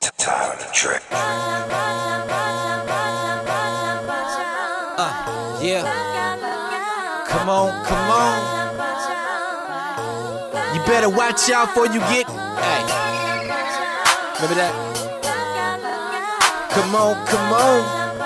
Time on the trick. Yeah. Come on, come on. You better watch out before you get. Hey. Remember that? Come on, come on.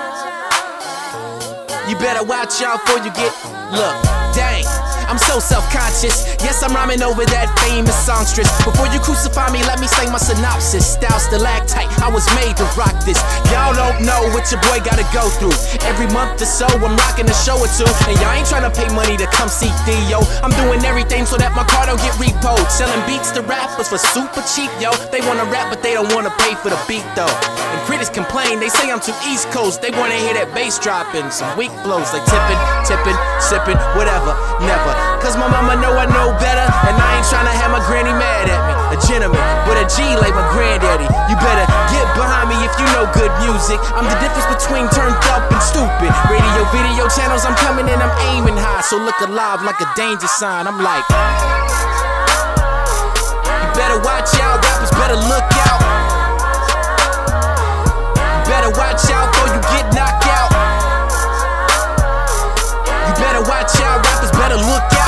You better watch out before you get. Look, dang. I'm so self-conscious. Yes, I'm rhyming over that famous songstress. Before you crucify me, let me say my synopsis. Style stalactite, I was made to rock this. Y'all don't know what your boy gotta go through. Every month or so, I'm rocking a show or two. And y'all ain't tryna pay money to come see Theo. I'm doing everything so that my car don't get repoed. Selling beats to rappers for super cheap, yo. They wanna rap, but they don't wanna pay for the beat, though. And critics complain, they say I'm too East Coast. They wanna hear that bass dropping, some weak flows like tipping, tipping, sipping, whatever, never. Cause my mama know I know better, and I ain't tryna have my granny mad at me. A gentleman, but a G like my granddaddy. You better get behind me if you know good music. I'm the difference between turned up and stupid. Radio, video channels, I'm coming in, I'm aiming high. So look alive like a danger sign. I'm like, you better watch out, rappers better look out. You better watch out before you get knocked out. You better watch out, rappers better look out.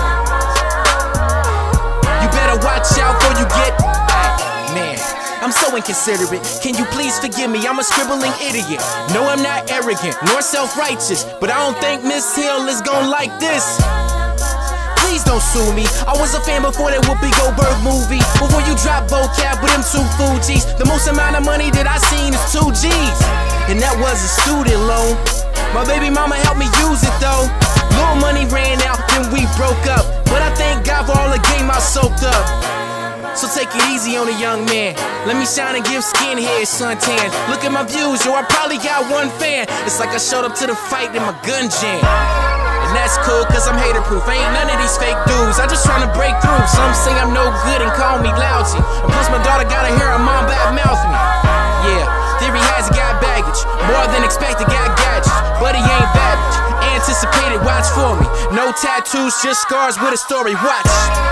You better watch out before you get. Man, I'm so inconsiderate. Can you please forgive me? I'm a scribbling idiot. No, I'm not arrogant nor self-righteous, but I don't think Miss Hill is gon' like this. Please don't sue me. I was a fan before that Whoopi Goldberg movie. Before you drop vocab with them 2 Fugees. The most amount of money that I seen is 2 G's, and that was a student loan. My baby mama helped me use it though. Little money ran out, then we broke up. But I thank God for all the game I soaked up. So take it easy on a young man. Let me shine and give skinhead suntan. Look at my views, yo, I probably got 1 fan. It's like I showed up to the fight in my gun jam. And that's cool, cause I'm hater proof. I ain't none of these fake dudes, I'm just trying to break through. Some say I'm no good and call me lousy. And plus my daughter gotta hear her mom bad mouth me. Yeah, theory has got baggage, more than expected, got gadgets. But he ain't baggage, anticipated, watch for me. No tattoos, just scars with a story, watch.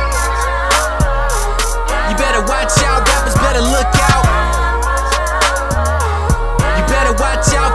You better watch out, rappers better look out. You better watch out